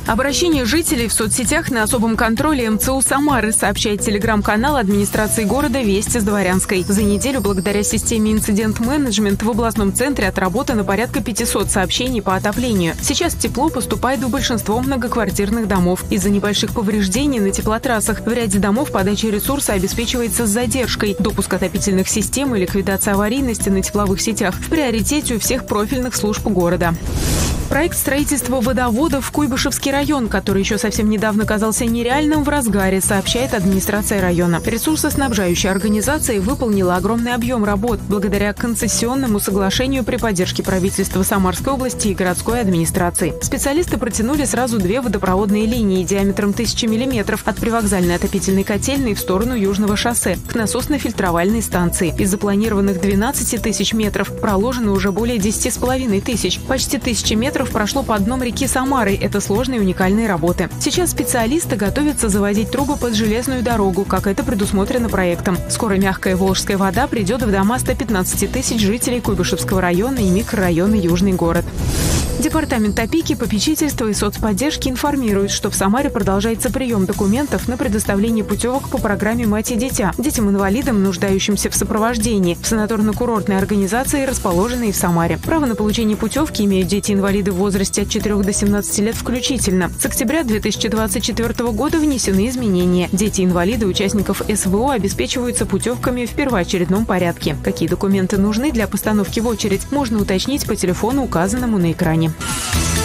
Обращение жителей в соцсетях на особом контроле МЦУ Самары, сообщает телеграм-канал администрации города «Вести с Дворянской». За неделю благодаря системе инцидент-менеджмент в областном центре отработано порядка 500 сообщений по отоплению. Сейчас тепло поступает в большинство многоквартирных домов. Из-за небольших повреждений на теплотрассах в ряде домов подача ресурса обеспечивается с задержкой. Допуск отопительных систем и ликвидация аварийности на тепловых сетях в приоритете у всех профильных служб города. Проект строительства водоводов в Куйбышевский район, который еще совсем недавно казался нереальным, в разгаре, сообщает администрация района. Ресурсоснабжающая организация выполнила огромный объем работ благодаря концессионному соглашению при поддержке правительства Самарской области и городской администрации. Специалисты протянули сразу 2 водопроводные линии диаметром 1000 мм от привокзальной отопительной котельной в сторону Южного шоссе к насосно-фильтровальной станции. Из запланированных 12 тысяч метров проложено уже более 10,5 тысяч. Почти 1000 метров прошло по дном реки Самары. Это сложные и уникальные работы. Сейчас специалисты готовятся заводить трубы под железную дорогу, как это предусмотрено проектом. Скоро мягкая волжская вода придет в дома 115 тысяч жителей Куйбышевского района и микрорайона Южный город. Департамент опеки, попечительства и соцподдержки информирует, что в Самаре продолжается прием документов на предоставление путевок по программе «Мать и дитя» детям-инвалидам, нуждающимся в сопровождении, в санаторно-курортной организации, расположенной в Самаре. Право на получение путевки имеют дети-инвалиды в возрасте от 4 до 17 лет включительно. С октября 2024 года внесены изменения. Дети-инвалиды участников СВО обеспечиваются путевками в первоочередном порядке. Какие документы нужны для постановки в очередь, можно уточнить по телефону, указанному на экране.